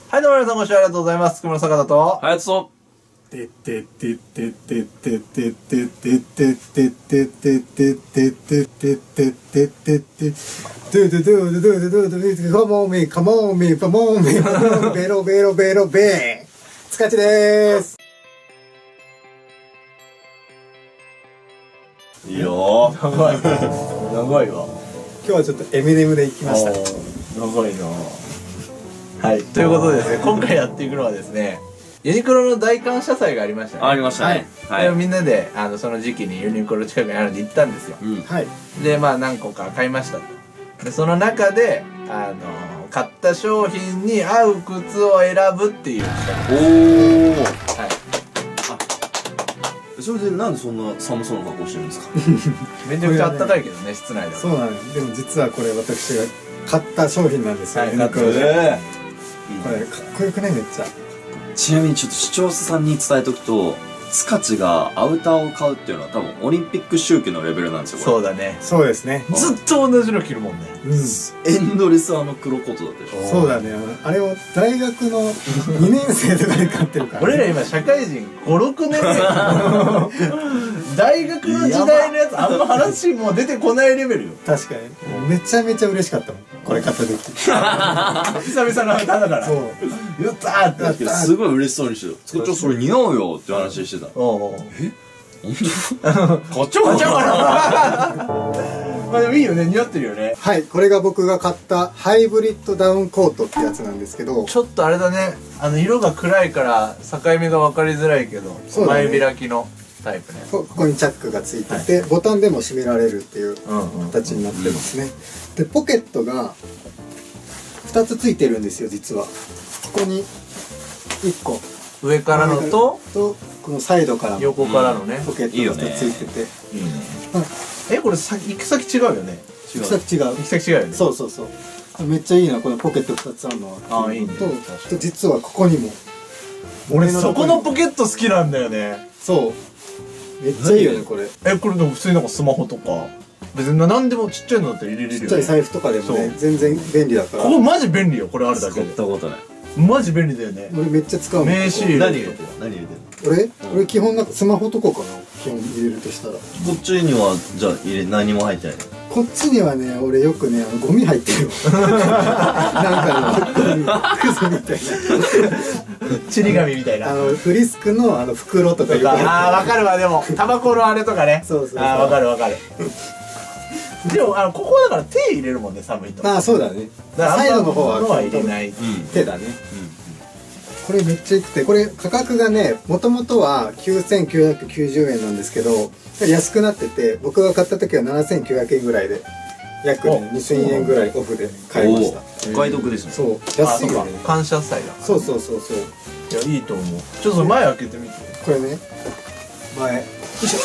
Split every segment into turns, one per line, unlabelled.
はい、どうも皆さんご視聴ありがとうございます。熊野坂田と。
はやつと。
てってってってってってってってってってってってってってってってってってってってドゥドゥドゥドゥドゥドゥドゥドゥカモンミカモンミカモンミカモンベロベロベロベーつかちでーす。
いいよ
長い。長いわ。
今日はちょっとエミネムで行きました。
長いな。はい、ということでですね、今回やっていくのはですね、ユニクロの大感謝祭がありましたね。
ありましたね。
はい。みんなでその時期にユニクロ近くにあるんで行ったんですよ。
はい。
で、まあ何個か買いましたと。で、その中で買った商品に合う靴を選ぶっていう企画。
おー。
はい。
それでなんでそんな寒そうな格好してるんですか？
めちゃくちゃ暖かいけどね、室内では。
そうなんです。でも実はこれ私が買った商品なんですよ。
はい、
ユニクロで。これ
いいね。
かっこよくね、めっちゃ。
ちなみにちょっと視聴者さんに伝えとくと、スカチがアウターを買うっていうのは多分オリンピック周期のレベルなんですよ。
そうだね。
そうですね。
ずっと同じの着るもんね。
うん。
エンドレス黒コートだったでしょ。
そうだね。あれを大学の2年生とかで買ってるから。
俺ら今社会人5、6年目。大学の時代のやつあんま話もう出てこないレベルよ。
確かに。めちゃめちゃ嬉しかったもん。これ買った時。
久々のアウターだから。
そう。
やったーってなって。
すごい嬉しそうにしてる。スカチそれ似合うよって話してた。
おうおう。
本当？買っちゃおうかな。
まあでもいいよね、似合ってるよね。
はい。これが僕が買ったハイブリッドダウンコートってやつなんですけど。
ちょっとあれだね、色が暗いから境目が分かりづらいけど、
そうだね
前開きのタイプね。
ここにチャックがついてて、ボタンでも閉められるっていう
うんうん。
形になってますね。で、ポケットが2つついてるんですよ、実は。ここに1個。
上からのと、
このサイドからの
横からのね。
ポケットが2つついてて。
いいね。
うん
これ行く先違うよね。
行き先違う。
行く先違うよね。
そうそうそう。めっちゃいいな、このポケット2つあるのは。
あいいね。
と実はここにも。
俺そこのポケット好きなんだよね。
そう。めっちゃいいよね、これ。
これでも普通になんかスマホとか、別に何でもちっちゃいのだったら入れれるよね。
ちっちゃい財布とかでもね、全然便利だから。
ここマジ便利よ、これあるだけ
使っ
で。
たことない。
マジ便利だよね。
俺めっちゃ使うもん。
名刺入れ
何入れてる？何入れてる？
俺基本なんかスマホとかかな、基本入れるとしたら。
こっちにはじゃあ何も入ってないの？
こっちにはね、俺よくね、ゴミ入ってるよ。なんかゴミ、クズみたい
ちり紙みたいな。
な。フリスクの袋とかよく入ってる。
わかるわ、でもタバコのあれとかね。
そうそうそう。
わかるわかる。でもここだから手入れるもんね、寒いと。
まあそうだね。
だから
サイドの方は
入れない。
手だね。これめっちゃいくて、これ価格がね、もともとは9990円なんですけど、安くなってて、僕が買った時は7900円ぐらいで、約ね2000円ぐらいオフで買いました。
お買い得ですね。
そう、安いよね。
感謝祭だ。
そうそうそうそう。
いや、いいと思う。ちょっと前開けてみて。
これね、前、よいし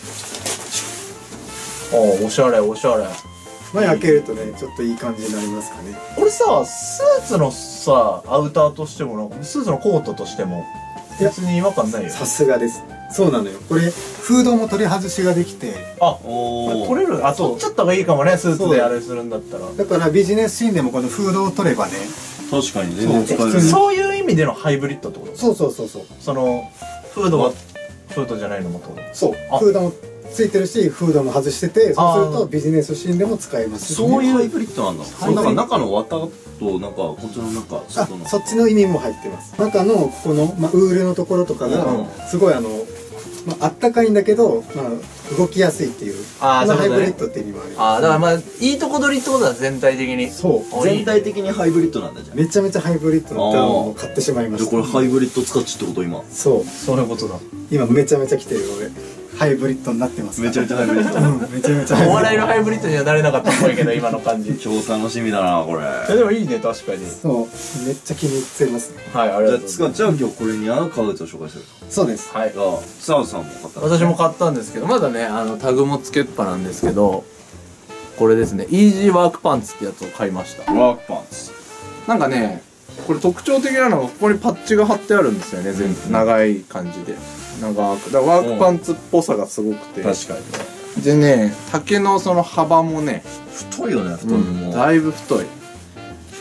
ょ。
おしゃれおしゃれ。
前開けるとね、ちょっといい感じになりますかね。
これさ、スーツのさ、アウターとしてもなんか、スーツのコートとしても、別に違和感ないよ。
さすがです。そうなのよ。これ、フードも取り外しができて、
お
取れる。取っちゃった方がいいかもね、スーツであれするんだったら。
だからビジネスシーンでもこのフードを取ればね、
確かに全然使える。
そういう意味でのハイブリッドってこと？
そうそうそうそう。
その、フードは、フードじゃないのもってこと？
そう。フードもついてるし、フードも外してて、そうするとビジネスシーンでも使えますしね。
そういうハイブリッドなんだ。
ハイブリッド
なんか中の綿となんかこっちの中
あ
外の。
そっちの意味も入ってます。中のここの、ウールのところとかが、すごいあったかいんだけど、動きやすいっていう。
あー
この
そういうことね
ハイブリッドって意味もありま
だからいいとこ取りってことだ、全体的に。
す。そう。
全体的にハイブリッドなんだじゃん。
めちゃめちゃハイブリッドのダウンを買ってしまいま
じゃあ
した。
これハイブリッド使っちってこと今。
そう。
そういうことだ。
今めちゃめちゃ来てる俺。ハイブリッドになってます。
めちゃめちゃハイブリッド。
うん、めちゃめちゃハイブリッド。
お笑いのハイブリッドにはなれなかったっぽいけど、今の感じ。
超楽しみだなこれ。
でもいいね、確かに。
そう。めっちゃ気に入ってますね。
はい、ありがとうございます。
じゃあ今日これに合う革靴を紹介する。
そうです。
はい。
じゃあ澤さんも買った。
私も買ったんですけど、まだね、タグもつけっぱなんですけど、これですね、イージーワークパンツってやつを買いました。
ワークパンツ。
なんかね、これ特徴的なのが、ここにパッチが貼ってあるんですよね、全部。長い感じで。長く。だからワークパンツっぽさがすごくて。
確かに。
でね、丈のその幅もね、
太いよね、太いのも。
だいぶ太い。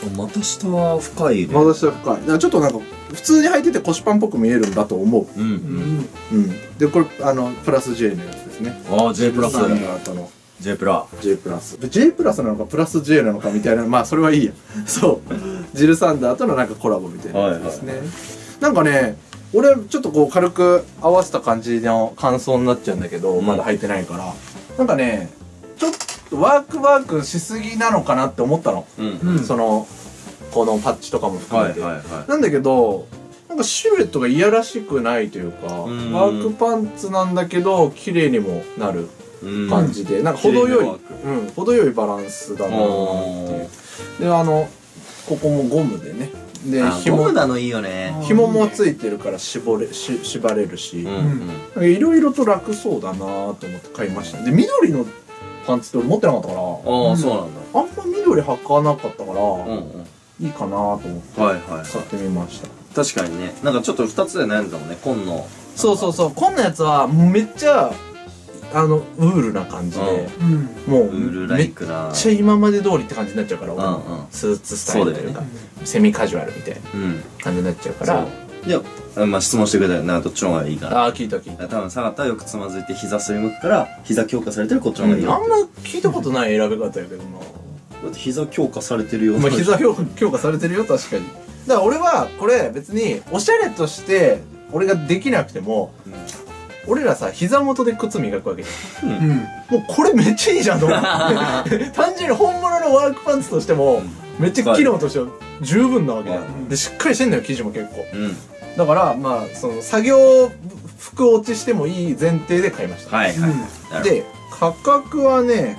股下は深いね。
股下深い。だからちょっとなんか普通に履いてて腰パンっぽく見えるんだと思う。
うん
でこれプラス J のやつですね。
ああ J プラス
サンダーとの
J プラ
J プラス J プラスなのかプラス J なのかみたいな、まあそれはいいや。そうジルサンダーとのなんかコラボみたいなやつですね。なんかね、俺ちょっとこう軽く合わせた感じの感想になっちゃうんだけど、まだ履いてないから、なんかねちょっとワークしすぎなのかなって思ったの。このパッチとかも含めて、なんだけどなんかシルエットがいやらしくないというか、ワークパンツなんだけど綺麗にもなる感じで、なんか程よいバランスだなっていう。でここもゴムでね、で
ゴムなのいいよね。
紐もついてるから縛れるし、いろいろと楽そうだなと思って買いました。で緑のパンツって持ってなかったから、
ああそうなんだ。
あんま緑履かなかったからいいかなと思って買ってみました。
確かにね、なんかちょっと2つで悩んだもんね、紺の。
そう紺のやつはめっちゃウールな感じで、もうめっちゃ今まで通りって感じになっちゃうから、スーツスタイルというかセミカジュアルみたいな感じになっちゃうから。
いや、まあ質問してくれたよな、どっちの方がいいかな。
ああ、聞いた。
多分坂田はよくつまずいて膝すりむくから膝強化されてるこっちの方がいいよ。
あんま聞いたことない選び方やけどな。
だって膝強化されてるよ。
まあ膝強化されてるよ、確かに。だから俺はこれ別におしゃれとして俺ができなくても、俺らさ膝元で靴磨くわけじゃん。もうこれめっちゃいいじゃんと思って単純に本物のワークパンツとしてもめっちゃ機能としては十分なわけだよ。でしっかりしてんだよ、生地も結構。だからまあその作業服落ちしてもいい前提で買いました。で価格はね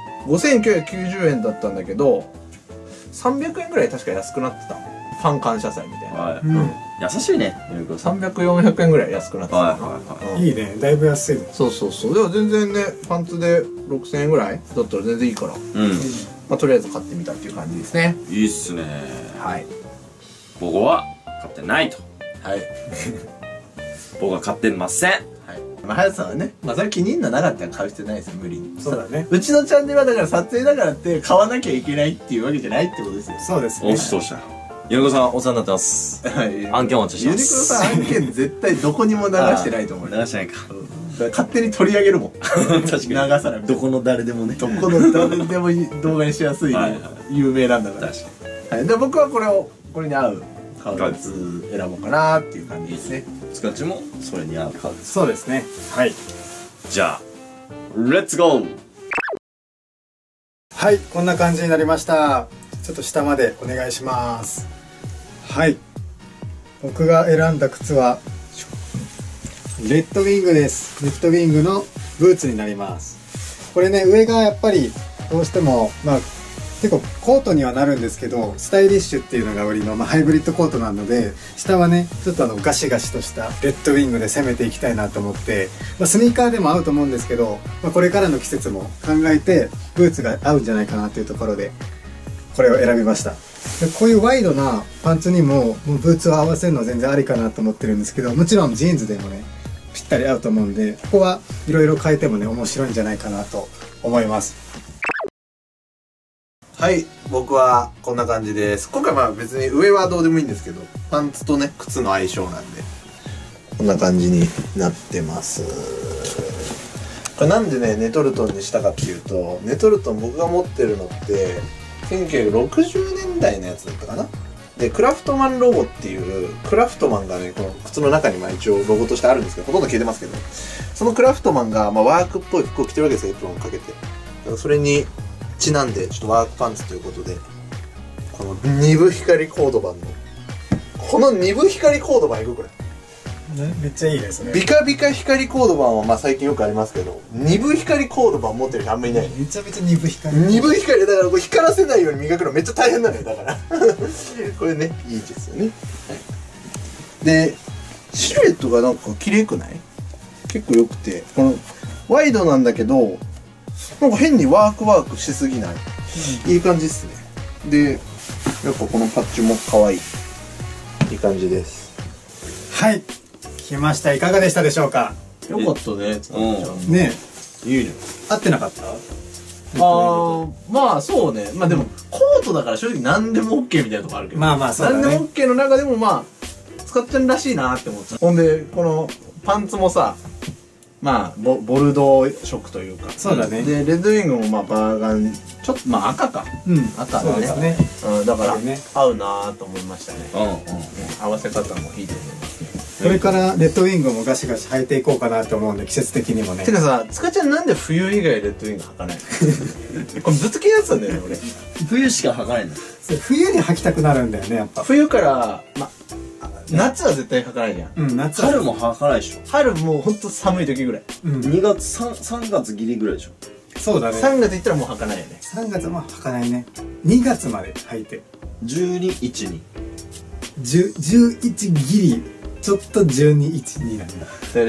5990円だったんだけど300円ぐらい確か安くなってた。ファン感謝祭みたいな。
優しいね。
300、400円ぐらい安くなってた。
いいね、だいぶ安いね。
そうでも全然ね、パンツで6000円ぐらいだったら全然いいから、まあとりあえず買ってみたっていう感じですね。
いいっすね。
はい。
僕は買ってないと。はい。僕は買ってません。
まあ、はやさんはね、まあそれ気に入んなかったら買う必要ないですよ、無理に。
そうだね。
うちのチャンネルはだから撮影だからって買わなきゃいけないっていうわけじゃないってことですよ。
そうですね。
おしとした。ユニコさんお世話になってます。案件お待ちしてます。
ユニクロさん案件絶対どこにも流してないと思う。
流してないか。
勝手に取り上げるもん。確かに。流さない。
どこの誰でもね。
どこの誰でも動画にしやすい有名なんだから。確かに。で僕はこれに合う革靴選ぼうかなっていう感じですね。
スカッチもそれに合う革靴。
そうですね。はい。
じゃあレッツゴー。
はい、こんな感じになりました。ちょっと下までお願いします。はい、僕が選んだ靴はレッドウィングです。レッドウィングのブーツになります。これね、上がやっぱりどうしても結構コートにはなるんですけど、スタイリッシュっていうのが売りの、ハイブリッドコートなので、下はねちょっとガシガシとしたレッドウィングで攻めていきたいなと思って、スニーカーでも合うと思うんですけど、これからの季節も考えてブーツが合うんじゃないかなというところでこれを選びました。でこういうワイドなパンツにもブーツを合わせるのは全然ありかなと思ってるんですけど、もちろんジーンズでもねぴったり合うと思うんで、ここはいろいろ変えてもね面白いんじゃないかなと思います。
はい、僕はこんな感じです。今回別に上はどうでもいいんですけど、パンツとね靴の相性なんでこんな感じになってます。これなんでねネトルトンにしたかっていうと、ネトルトン僕が持ってるのって1960年代のやつだったかな。でクラフトマンロゴっていうクラフトマンがねこの靴の中に一応ロゴとしてあるんですけど、ほとんど消えてますけど、そのクラフトマンがワークっぽい服を着てるわけですよ、エプロンをかけて。だからそれにちなんでちょっとワークパンツということで、この二部光コードバンのこの二部光コードバンいくこれ
めっちゃいいですね。
ビカビカ光コードバンは最近よくありますけど、二部光コードバン持ってる人あんまりいない。
めちゃめちゃ二部光。
二部光だからこれ光らせないように磨くのめっちゃ大変なのよ、だからこれねいいですよね。でシルエットがなんか綺麗くない？結構良くて、このワイドなんだけどなんか変にワークしすぎない、いい感じっすね。でやっぱこのパッチも可愛い、いい感じです。
はい、来ました。いかがでしたでしょうか？
よかったね。
ね
え、いいね。
合ってなかった？
まあそうね。でもコートだから正直何でも OK みたいなとこあるけど、
まあまあそうだね。
何でも OK の中でもまあスカちゃんらしいなって思ってた。ほんでこのパンツもさ、まあボルドー色というか、
そうだね。
でレッドウィングもまあバーガンちょっとまあ赤か、
うん。
赤だ
そうですね。
うん、だから
これね
合うなーと思いましたね。
うんうん。
合わせ方もいいと思いますね。
これからレッドウィングもガシガシ履いていこうかなと思うんで、季節的にもね
て。かさ、つかちゃんなんで冬以外レッドウィング履かないのこれずっと気になってたんだよね、俺。
冬しか履かないんだ。
そう冬に履きたくなるんだよね、やっぱ。
冬から、夏は絶対履かないじゃん。
うん、夏は
春も履かないでしょ。
春もうほんと寒い時ぐらい。
うん。
2月、3月ギリぐらいでしょ。
そうだね。
3月行ったらもう履かないよね。
3月は履かないね。2月まで履いて。
12、1、2。
11ギリ、ちょっと12、1、2なんだ。
だから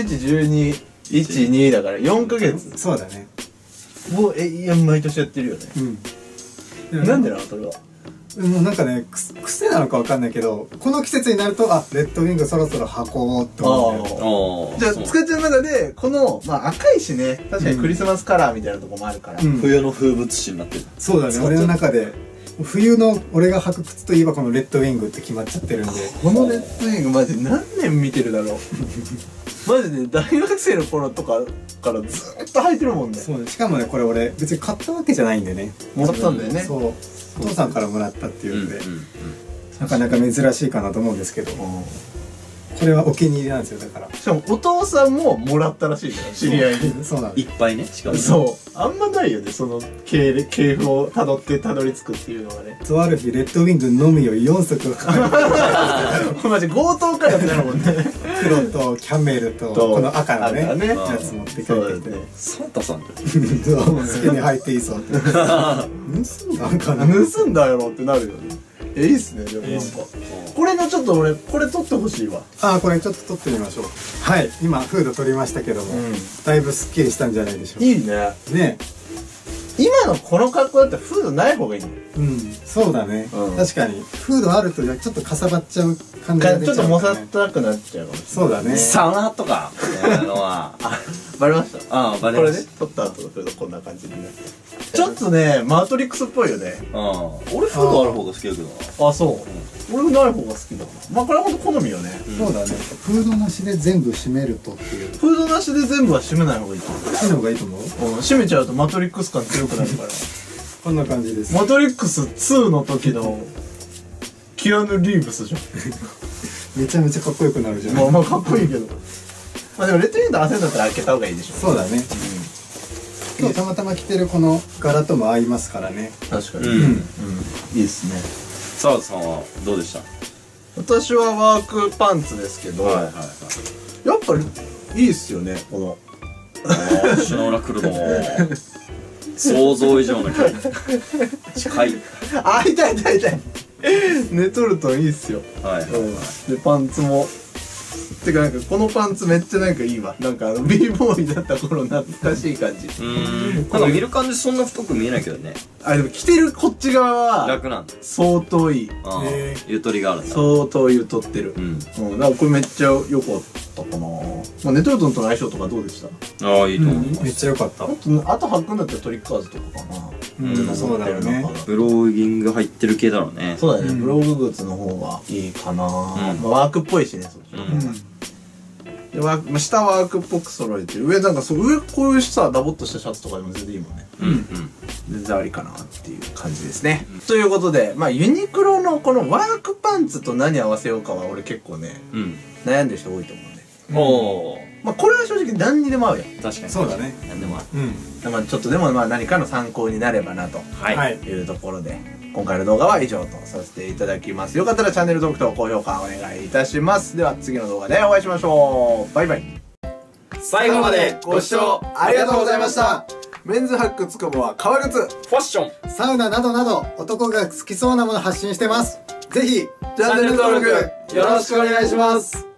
11、12、1、2だから4ヶ月。
そうだね。
もういや毎年やってるよね。
うん。
なんでなのそれは。
もうなんかね、癖なのかわかんないけど、この季節になると、あ、レッドウィングそろそろ履こうって思うんだよ。
ああ。
じゃあ、
そう
つかちゃんの中で、この、まあ赤いしね、確かにクリスマスカラーみたいなとこもあるから。
うん
冬の風物詩になってる。
そうだね、俺の中で。冬の俺が履く靴といえばこのレッドウィングって決まっちゃってるんで。
このレッドウィングマジ何年見てるだろうマジで大学生の頃とかからずーっと履いてるもんね。
そうね、しかもね、これ俺別に買ったわけじゃないんでね。
もらったんだよね。
そう。お父さんからもらったっていうんで、
うんうん
なかなか珍しいかなと思うんですけど、これはお気に入りなんですよ、だから。
しかもお父さんももらったらしいんだよ、知り合いに。
そうなん
いっぱいね、しかも。
そう。あんまないよね、その系譜をたどってたどり着くっていうのがね。
とある日、レッドウィングのみを4足買
マジ強盗かよってなるもんね。
黒とキャメルとこの赤のね
赤ね
やつ持って帰ってきて、
そうだよね。
サンタさんじゃん。
そう好きに履いていいそうって盗んだんかな。
盗んだやろってなるよね。いいっすね、でもなんか。これのちょっと俺、これ取ってほしいわ。
ああ、これちょっと撮ってみましょう。はい、今フード撮りましたけども、
うん
だいぶスッキリしたんじゃないでしょうか。
いいね。
ね
今のこの格好だったらフードない方がいいね。
うん、そうだね、
うん
確かにフードあるとちょっとかさばっちゃう感じが出ちゃう
ちょっともさ
からね。
ったくなっちゃうかもしれ
そうだね。
サウナハットか。みたいなのは。
ない。バレました
ああ、バレ
これね
まし、
撮った後のフードこんな感じになって。ちょっとね、マトリックスっぽいよね。
た。うん。俺フードある方が好きだけどな。
あ、そう。俺ない方が好きだな。まあこれはほんと好みよね。
そうだね。フードなしで全部締めるとっていう。
フードなしで全部は締めない方がいいと思う。
いいのがいいと思う。
締めちゃうとマトリックス感強くなるから。
こんな感じです。
マトリックス2の時のキアヌ・リーブスじゃん。
めちゃめちゃかっこよくなるじゃん。
まあかっこいいけど。まあでもレッドウィンド合わせるんだったら開けた方がいいでしょ。
そうだね。今日たまたま着てるこの柄とも合いますからね。
確かに。
うん
いいですね。
澤田さんはどうでした？
私はワークパンツですけど、
はいはい。
やっぱいいっすよね、この。
シノーラクルド想像以上の距離近い。
あ、痛い痛い痛い。寝とるといいっすよ。
はいはい
で、パンツも。てかなんかこのパンツめっちゃなんかいいわ。なんかb ボーイだった頃懐かしい感じ。
なんか見る感じそんな太く見えないけどね。
あ、でも着てるこっち側は
楽なんだ。
相当いい。
ゆとりがあるんだ。
相当ゆとってる。
うん。
だからこれめっちゃ良かったかな。まあ、ネトルトンとの相性とかどうでした？
ああ、いいと思う。
めっちゃ良かった。
あと履くんだったらトリックアーズとかかな。
うん、そうだよね。
ブローギング入ってる系だろうね。
そうだね、
うん
ブログ靴の方がいいかな、まあ、ワークっぽいしね、そっちの方が。でまあ下はワークっぽく揃えてる。上なんか上こういうさ、ダボっとしたシャツとかでも全然いいもんね。
うんうん。
全然ありかなっていう感じですね。ということで、まあユニクロのこのワークパンツと何合わせようかは俺結構ね、
うん。
悩んでる人多いと思うんで。
おー。
まあこれは正直何にでも合うよ。
確かに。
そうだね。
なんでもある。
うん。
まあちょっとでもまあ何かの参考になればなと。
はい。
はい
いうところで、今回の動画は以上とさせていただきます。よかったらチャンネル登録と高評価お願いいたします。では次の動画でお会いしましょう。バイバイ。
最後までご視聴ありがとうございました。
メンズ発掘コボは革靴。
ファッション。
サウナなどなど男が好きそうなもの発信してます。ぜひ
チャンネル登録よろしくお願いします。